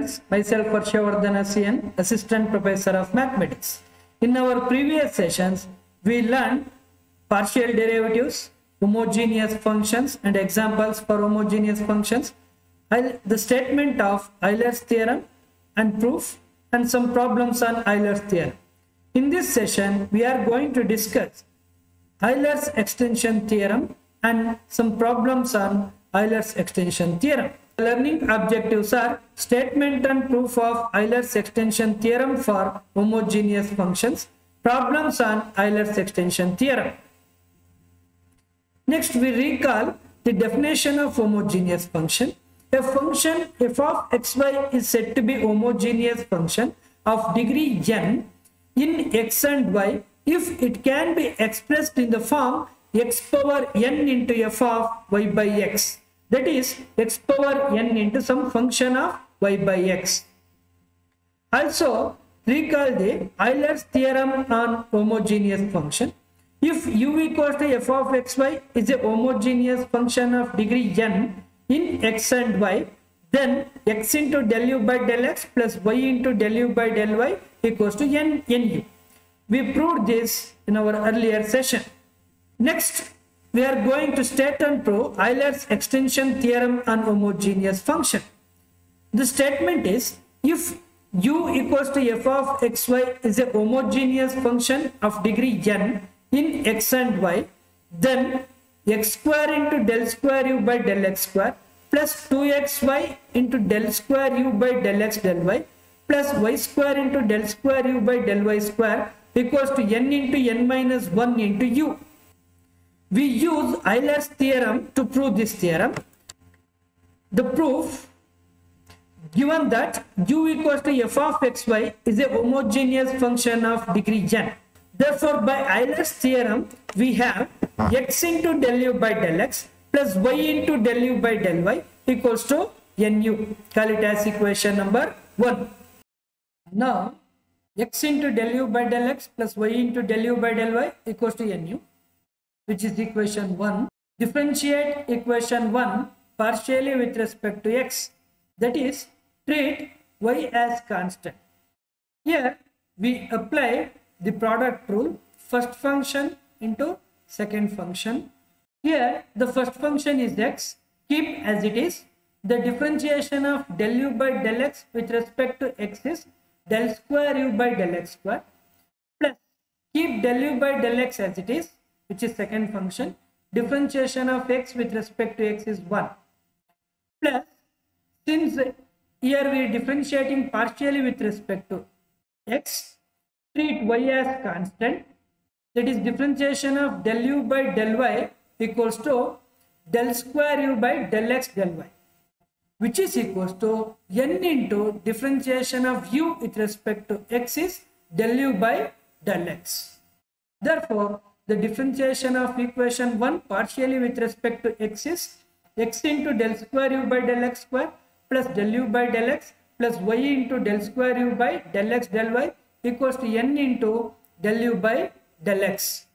friends, myself Harshvardhan Asian, Assistant Professor of Mathematics. In our previous sessions, we learned partial derivatives, homogeneous functions and examples for homogeneous functions, the statement of Euler's theorem and proof, and some problems on Euler's theorem. In this session, we are going to discuss Euler's extension theorem and some problems on Euler's extension theorem. The learning objectives are statement and proof of Euler's extension theorem for homogeneous functions, problems on Euler's extension theorem. Next, we recall the definition of homogeneous function. A function f of xy is said to be homogeneous function of degree n in x and y if it can be expressed in the form x power n into f of y by x. That is, x power n into some function of y by x. Also, recall the Euler's theorem on homogeneous function. If u equals to f of xy is a homogeneous function of degree n in x and y, then x into del u by del x plus y into del u by del y equals to n nu. We proved this in our earlier session. Next, we are going to state and prove Euler's extension theorem on homogeneous function. The statement is, if u equals to f of xy is a homogeneous function of degree n in x and y, then x square into del square u by del x square plus 2xy into del square u by del x del y plus y square into del square u by del y square equals to n into n minus 1 into u. We use Euler's theorem to prove this theorem. The proof, given that u equals to f of xy is a homogeneous function of degree n. Therefore, by Euler's theorem, we have x into del u by del x plus y into del u by del y equals to nu. Call it as equation number 1. Now, x into del u by del x plus y into del u by del y equals to nu, which is equation 1. Differentiate equation 1 partially with respect to x. That is, treat y as constant. Here, we apply the product rule, first function into second function. Here, the first function is x, keep as it is. The differentiation of del u by del x with respect to x is del square u by del x square, plus keep del u by del x as it is, which is second function. Differentiation of x with respect to x is 1, plus since here we are differentiating partially with respect to x, treat y as constant. That is, differentiation of del u by del y equals to del square u by del x del y, which is equals to n into differentiation of u with respect to x is del u by del x. Therefore, the differentiation of equation 1 partially with respect to x is x into del square u by del x square plus del u by del x plus y into del square u by del x del y equals to n into del u by del x,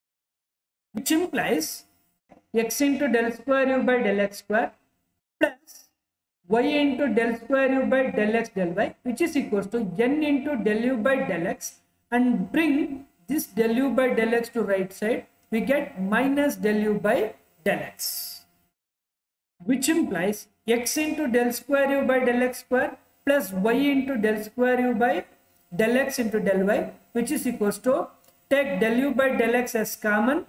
which implies x into del square u by del x square plus y into del square u by del x del y, which is equals to n into del u by del x, and bring this del u by del x to right side, we get minus del u by del x, which implies x into del square u by del x square plus y into del square u by del x into del y, which is equals to, take del u by del x as common,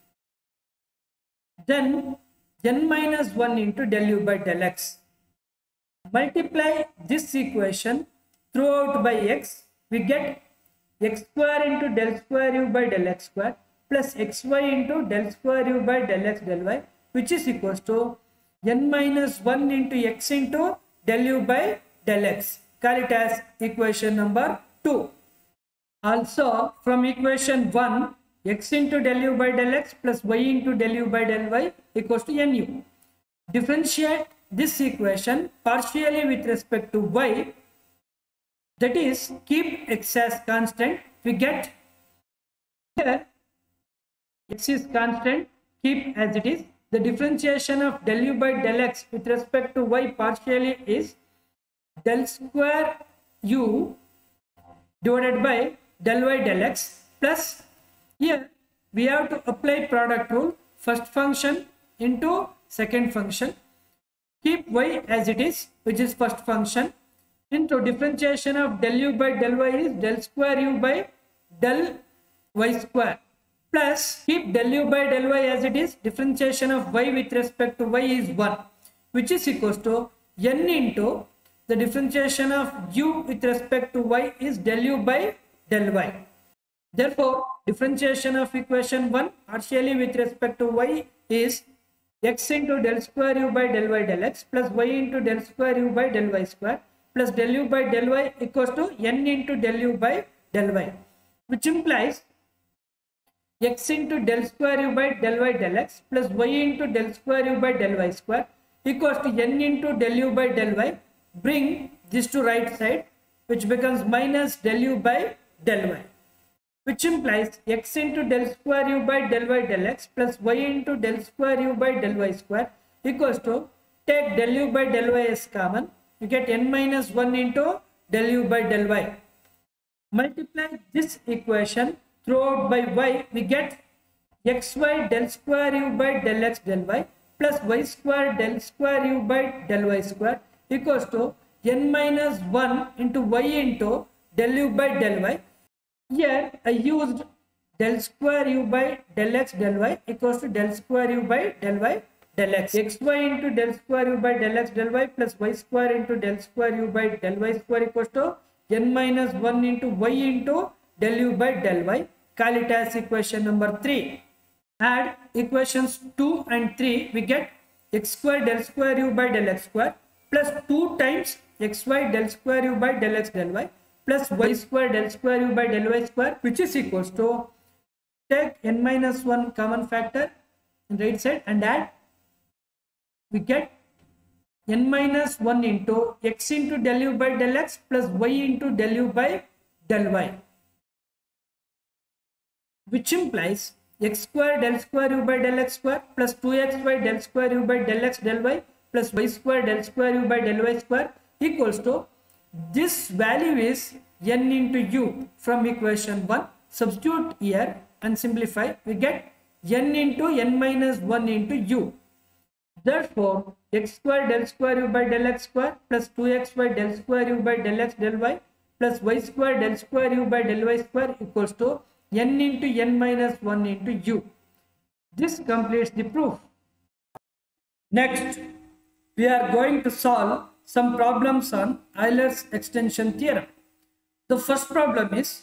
then n minus 1 into del u by del x. Multiply this equation throughout by x, we get x square into del square u by del x square plus xy into del square u by del x del y, which is equals to n minus 1 into x into del u by del x. Call it as equation number 2. Also, from equation 1, x into del u by del x plus y into del u by del y equals to nu. Differentiate this equation partially with respect to y, that is, keep x as constant. We get here x is constant, keep as it is. The differentiation of del u by del x with respect to y partially is del square u divided by del y del x plus, here we have to apply product rule, first function into second function, keep y as it is, which is first function, into differentiation of del u by del y is del square u by del y square, plus keep del u by del y as it is, differentiation of y with respect to y is 1, which is equals to n into the differentiation of u with respect to y is del u by del y. Therefore, differentiation of equation 1 partially with respect to y is x into del square u by del y del x plus y into del square u by del y square plus del u by del y equals to n into del u by del y, which implies x into del square u by del y del x plus y into del square u by del y square equals to n into del u by del y. Bring this to right side, which becomes minus del u by del y, which implies x into del square u by del y del x plus y into del square u by del y square equals to, take del u by del y as common, you get n minus 1 into del u by del y. Multiply this equation throughout by y, we get xy del square u by del x del y plus y square del square u by del y square equals to n minus 1 into y into del u by del y. Here I used del square u by del x del y equals to del square u by del y del x. xy into del square u by del x del y plus y square into del square u by del y square equals to n minus 1 into y into del u by del y. Call it as equation number 3. Add equations 2 and 3, we get x square del square u by del x square plus 2 times xy del square u by del x del y plus y square del square u by del y square, which is equals to, take n minus 1 common factor in right side and add, we get n minus 1 into x into del u by del x plus y into del u by del y, which implies x square del square u by del x square plus 2xy del square u by del x del y plus y square del square u by del y square equals to, this value is n into u from equation 1. Substitute here and simplify, we get n into n minus 1 into u. Therefore, x square del square u by del x square plus 2xy del square u by del x del y plus y square del square u by del y square equals to n into n minus 1 into u. This completes the proof. Next, we are going to solve some problems on Euler's extension theorem. The first problem is,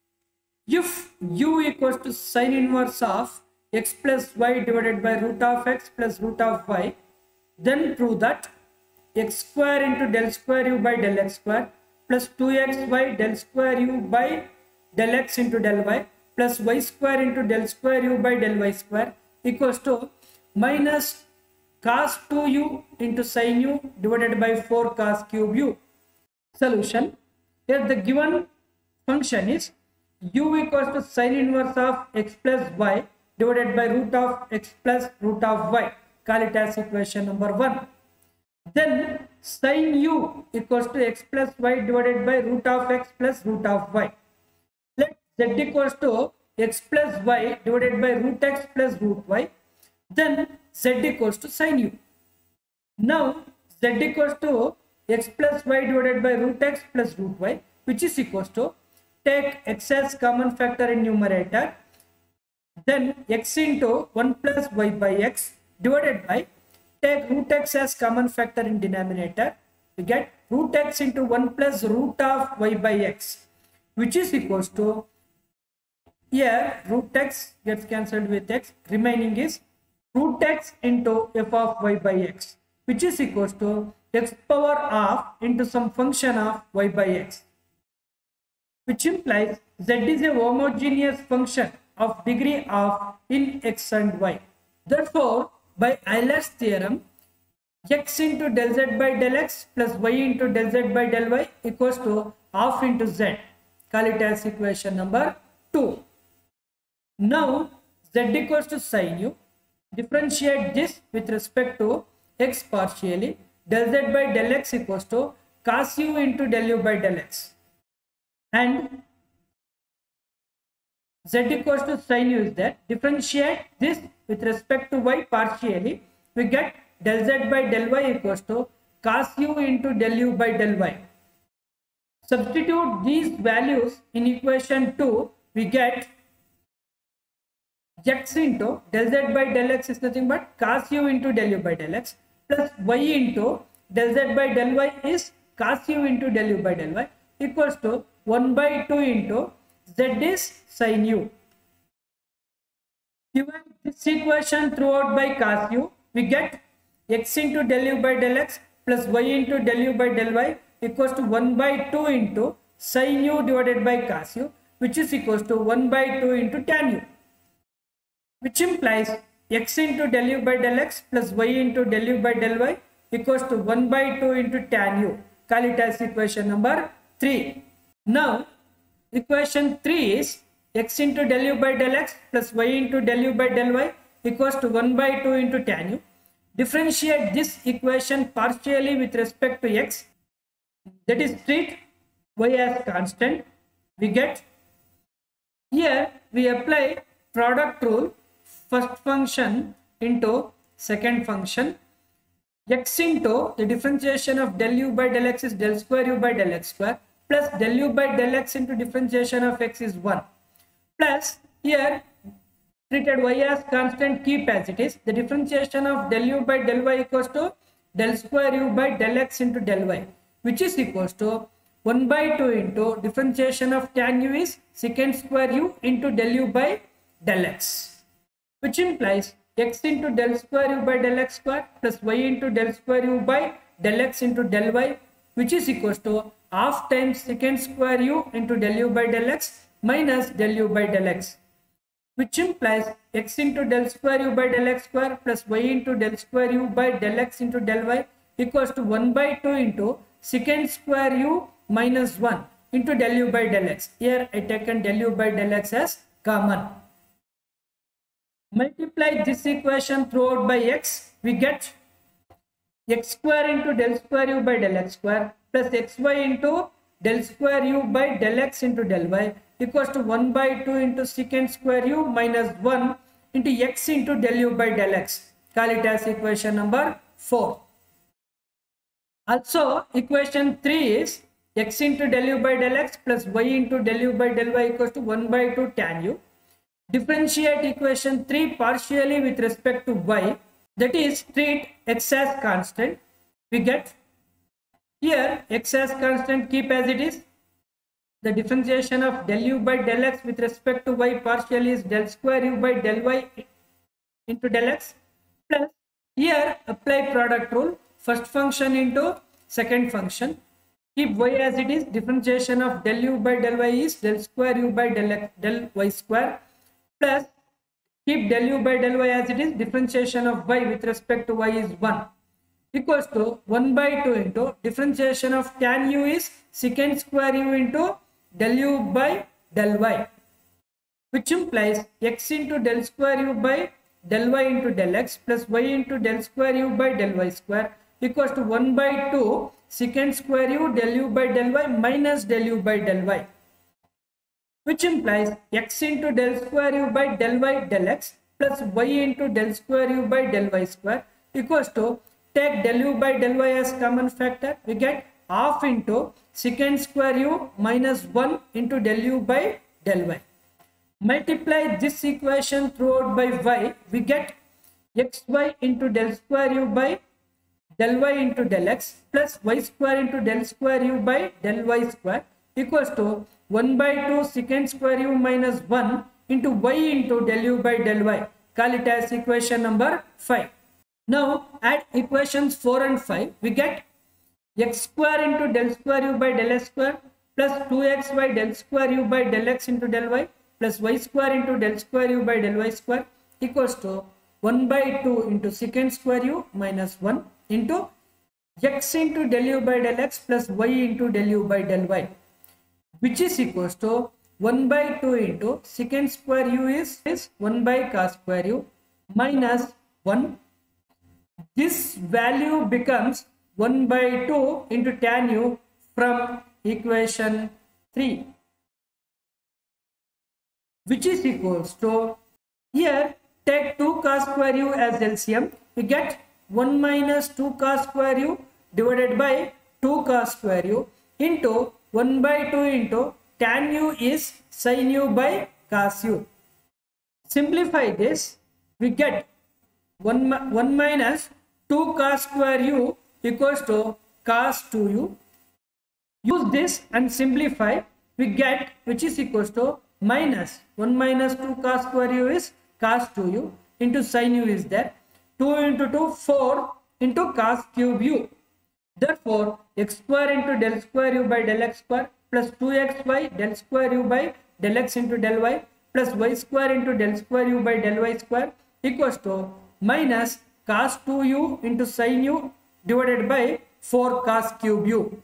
if u equals to sine inverse of x plus y divided by root of x plus root of y, then prove that x square into del square u by del x square plus 2xy del square u by del x into del y plus y square into del square u by del y square equals to minus cos 2u into sin u divided by 4 cos cube u. Solution. Here the given function is u equals to sine inverse of x plus y divided by root of x plus root of y. Call it as equation number 1. Then sin u equals to x plus y divided by root of x plus root of y. Let z equals to x plus y divided by root x plus root y. Then z equals to sin u. Now z equals to x plus y divided by root x plus root y, which is equals to, take x as common factor in numerator, then x into 1 plus y by x divided by, take root x as common factor in denominator, we get root x into 1 plus root of y by x, which is equals to, here root x gets cancelled with x, remaining is root x into f of y by x, which is equals to x power of into some function of y by x, which implies z is a homogeneous function of degree of in x and y. Therefore, by Euler's theorem, x into del z by del x plus y into del z by del y equals to half into z. Call it as equation number 2. Now, z equals to sin u. Differentiate this with respect to x partially. Del z by del x equals to cos u into del u by del x, and z equals to sin u is there. Differentiate this with respect to y partially, we get del z by del y equals to cos u into del u by del y. Substitute these values in equation 2, we get x into del z by del x is nothing but cos u into del u by del x, plus y into del z by del y is cos u into del u by del y, equals to 1 by 2 into z is sin u. Given this equation throughout by cos u, we get x into del u by del x plus y into del u by del y equals to 1 by 2 into sin u divided by cos u, which is equals to 1 by 2 into tan u, which implies x into del u by del x plus y into del u by del y equals to 1 by 2 into tan u. Call it as equation number 3. Now, equation 3 is x into del u by del x plus y into del u by del y equals to 1 by 2 into tan u. Differentiate this equation partially with respect to x, that is treat y as constant. We get, here we apply product rule, first function into second function. X into the differentiation of del u by del x is del square u by del x square, plus del u by del x into differentiation of x is 1, plus here treated y as constant, keep as it is. The differentiation of del u by del y equals to del square u by del x into del y, which is equals to 1 by 2 into differentiation of tan u is secant square u into del u by del x, which implies x into del square u by del x square plus y into del square u by del x into del y, which is equals to half times secant square u into del u by del x minus del u by del x, which implies x into del square u by del x square plus y into del square u by del x into del y equals to 1 by 2 into secant square u minus 1 into del u by del x. Here I taken del u by del x as common. Multiply this equation throughout by x, we get x square into del square u by del x square plus xy into del square u by del x into del y equals to 1 by 2 into secant square u minus 1 into x into del u by del x. Call it as equation number 4. Also, equation 3 is x into del u by del x plus y into del u by del y equals to 1 by 2 tan u. Differentiate equation 3 partially with respect to y, that is treat x as constant. We get here x as constant, keep as it is. The differentiation of del u by del x with respect to y partially is del square u by del y into del x, plus here apply product rule, first function into second function, keep y as it is. Differentiation of del u by del y is del square u by del y square, plus keep del u by del y as it is. Differentiation of y with respect to y is 1 equals to 1 by 2 into differentiation of tan u is secant square u into del u by del y, which implies x into del square u by del y into del x plus y into del square u by del y square equals to 1 by 2 secant square u del u by del y minus del u by del y, which implies x into del square u by del y del x plus y into del square u by del y square equals to, take del u by del y as common factor, we get half into secant square u minus 1 into del u by del y. Multiply this equation throughout by y, we get xy into del square u by del y into del x plus y square into del square u by del y square equals to 1 by 2 secant square u minus 1 into y into del u by del y. Call it as equation number 5. Now add equations 4 and 5. We get x square into del square u by del x square plus 2xy del square u by del x into del y plus y square into del square u by del y square equals to 1 by 2 into secant square u minus 1 into x into del u by del x plus y into del u by del y, which is equals to 1 by 2 into secant square u is 1 by cos square u minus 1. This value becomes 1 by 2 into tan u from equation 3, which is equals to, here take 2 cos square u as LCM, we get 1 minus 2 cos square u divided by 2 cos square u into 1 by 2 into tan u is sin u by cos u. Simplify this, we get 1 minus 2 cos square u equals to cos 2u. Use this and simplify, we get, which is equals to minus 1 minus 2 cos square u is cos 2u into sin u is there. 2 into 2, 4 into cos cube u. Therefore, x square into del square u by del x square plus 2xy del square u by del x into del y plus y square into del square u by del y square equals to minus cos 2u into sin u divided by 4 cos cube u.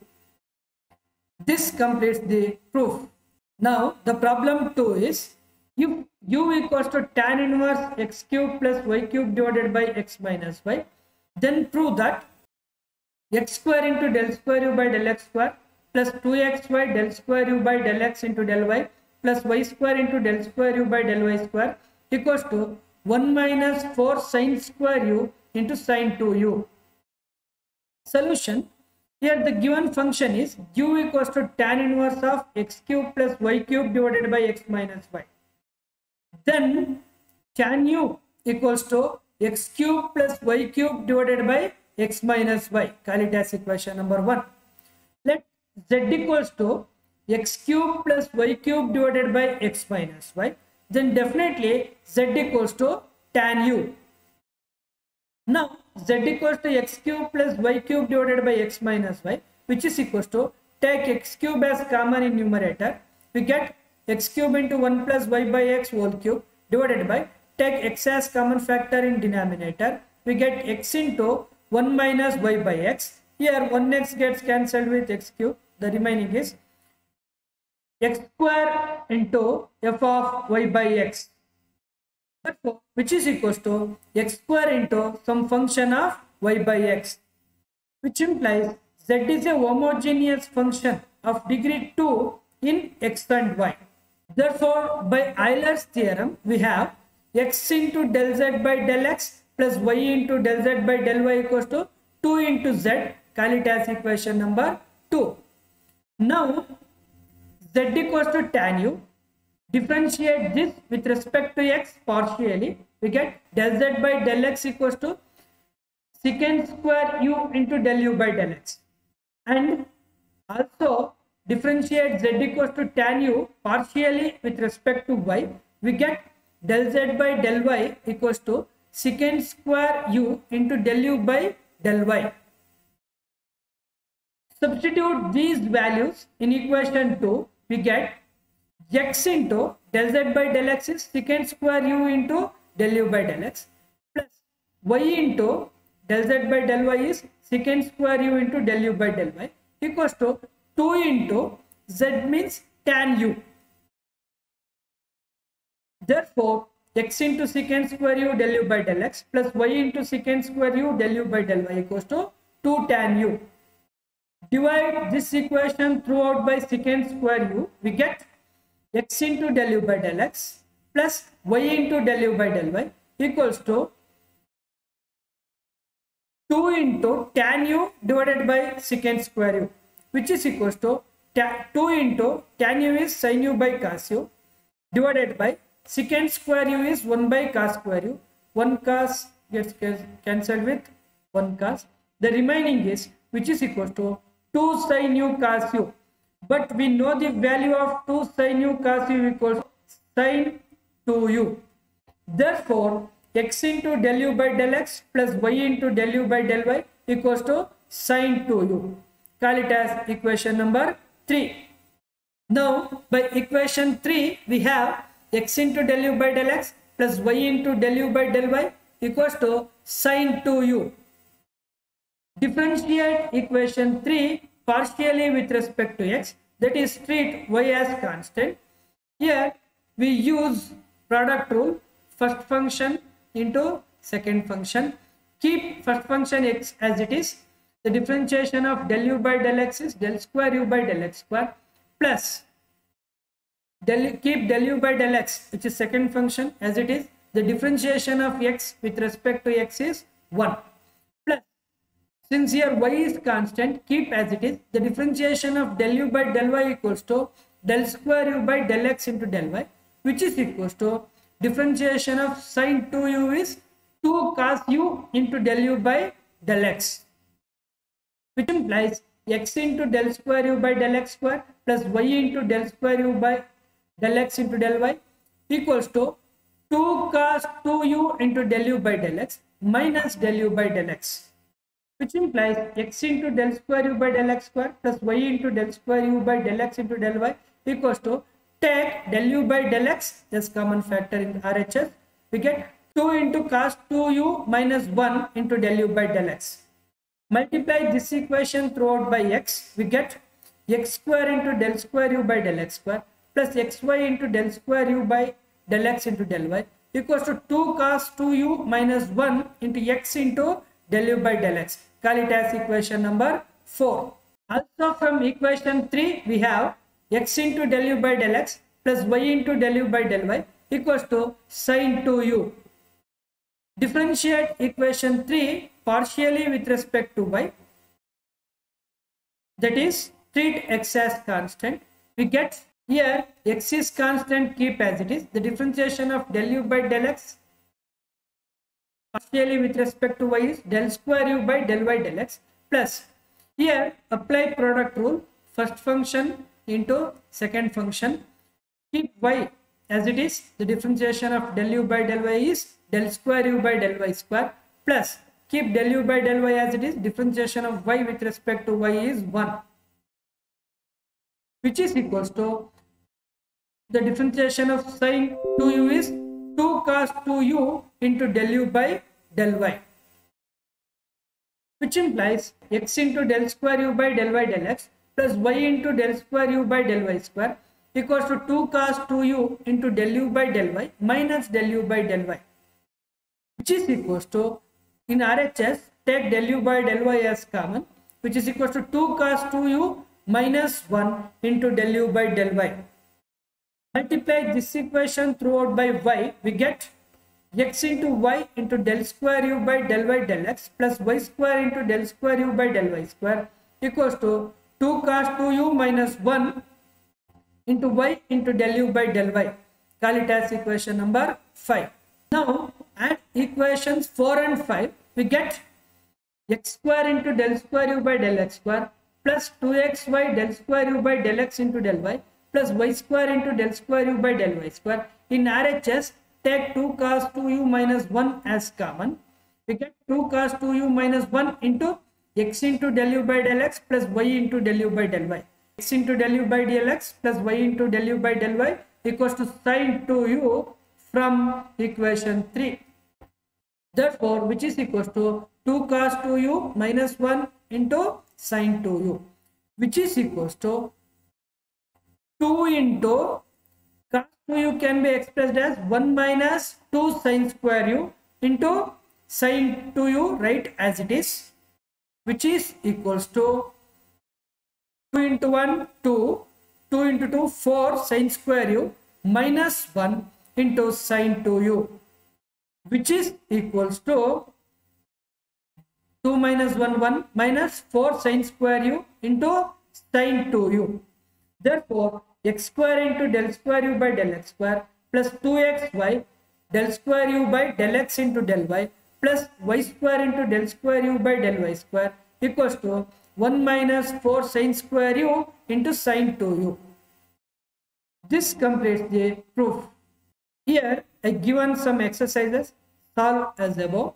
This completes the proof. Now the problem 2 is, if u equals to tan inverse x cube plus y cube divided by x minus y, then prove that x square into del square u by del x square plus 2xy del square u by del x into del y plus y square into del square u by del y square equals to 1 minus 4 sin square u into sin 2u. Solution. Here the given function is u equals to tan inverse of x cube plus y cube divided by x minus y. Then tan u equals to x cube plus y cube divided by x minus y. Call it as equation number 1. Let z equals to x cube plus y cube divided by x minus y. Then definitely z equals to tan u. Now z equals to x cube plus y cube divided by x minus y, which is equals to, take x cube as common in numerator, we get x cube into 1 plus y by x whole cube divided by, take x as common factor in denominator, we get x into 1 minus y by x. Here 1x gets cancelled with x cube, the remaining is x square into f of y by x. Therefore, which is equals to x square into some function of y by x, which implies z is a homogeneous function of degree 2 in x and y. Therefore, by Euler's theorem, we have x into del z by del x plus y into del z by del y equals to 2 into z. Call it as equation number 2. Now, z equals to tan u. Differentiate this with respect to x partially. We get del z by del x equals to secant square u into del u by del x. And also differentiate z equals to tan u partially with respect to y. We get del z by del y equals to secant square u into del u by del y. Substitute these values in equation 2. We get x into del z by del x is secant square u into del u by del x plus y into del z by del y is secant square u into del u by del y equals to 2 into z means tan u. Therefore, x into secant square u del u by del x plus y into secant square u del u by del y equals to 2 tan u. Divide this equation throughout by secant square u. We get x into del u by del x plus y into del u by del y equals to 2 into tan u divided by secant square u, which is equals to 2 into tan u is sin u by cos u divided by secant square u is 1 by cos square u. 1 cos gets cancelled with 1 cos. The remaining is, which is equals to 2 sin u cos u. But we know the value of 2 sin u cos u equals sin 2u. Therefore, x into del u by del x plus y into del u by del y equals to sin 2u. Call it as equation number 3. Now, by equation 3, we have x into del u by del x plus y into del u by del y equals to sin 2u. Differentiate equation 3 partially with respect to x, that is treat y as constant. Here we use product rule, first function into second function. Keep first function x as it is. the differentiation of del u by del x is del square u by del x square plus keep del u by del x, which is second function as it is. The differentiation of x with respect to x is 1 plus, since here y is constant, keep as it is. The differentiation of del u by del y equals to del square u by del x into del y, which is equals to differentiation of sin 2u is 2 cos u into del u by del x, which implies x into del square u by del x square plus y into del square u by del x into del y equals to 2 cos 2u into del u by del x minus del u by del x, which implies x into del square u by del x square plus y into del square u by del x into del y equals to, take del u by del x as common factor in RHS, we get 2 into cos 2u minus 1 into del u by del x. Multiply this equation throughout by x, we get x square into del square u by del x square plus xy into del square u by del x into del y equals to 2 cos 2u minus 1 into x into del u by del x. Call it as equation number 4. Also from equation 3 we have x into del u by del x plus y into del u by del y equals to sin 2u. Differentiate equation 3 partially with respect to y, that is treat x as constant. We get here x is constant, keep as it is. The differentiation of del u by del x partially with respect to y is del square u by del y del x plus, here apply product rule, first function into second function, keep y as it is. The differentiation of del u by del y is del square u by del y square plus, keep del u by del y as it is. Differentiation of y with respect to y is 1, which is equals to, the differentiation of sin 2u is 2 cos 2u into del u by del y, which implies x into del square u by del y del x plus y into del square u by del y square equals to 2 cos 2u into del u by del y minus del u by del y, which is equals to, in RHS take del u by del y as common, which is equals to 2 cos 2u minus 1 into del u by del y. Multiply this equation throughout by y, we get x into y into del square u by del y del x plus y square into del square u by del y square equals to 2 cos 2u minus 1 into y into del u by del y. Call it as equation number 5. Now add equations 4 and 5, we get x square into del square u by del x square plus 2xy del square u by del x into del y plus y square into del square u by del y square. In RHS take 2 cos 2u minus 1 as common, we get 2 cos 2u minus 1 into x into del u by del x plus y into del u by del y. X into del u by del x plus y into del u by del y equals to sin 2u from equation 3. Therefore, which is equals to 2 cos 2u minus 1 into sin 2u, which is equals to 2 into cos 2u can be expressed as 1 minus 2 sin square u into sin 2u, right, as it is, which is equals to 2 into 1 2, 2 into 2 4 sin square u minus 1 into sin 2u, which is equals to 2 minus 1 1 minus 4 sin square u into sin 2u. Therefore, x square into del square u by del x square plus 2xy del square u by del x into del y plus y square into del square u by del y square equals to 1 minus 4 sin square u into sin 2u. This completes the proof. Here I given some exercises, solve as above.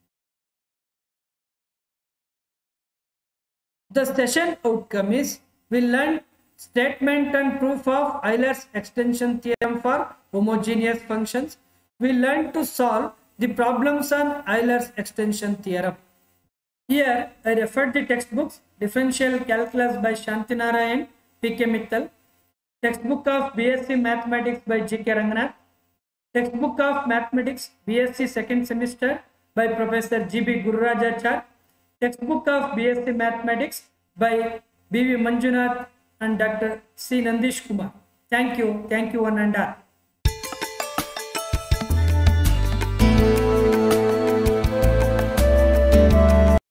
The session outcome is, we learn statement and proof of Euler's extension theorem for homogeneous functions. We learn to solve the problems on Euler's extension theorem. Here I referred the textbooks: Differential Calculus by Shantinarayan, P.K. Mittal, textbook of BSc Mathematics by G.K. Ranganath, textbook of Mathematics BSc second semester by Professor G.B. Gururajachar, textbook of BSc Mathematics by B.V. Manjunath and Dr. C. Nandish Kumar. Thank you one and all.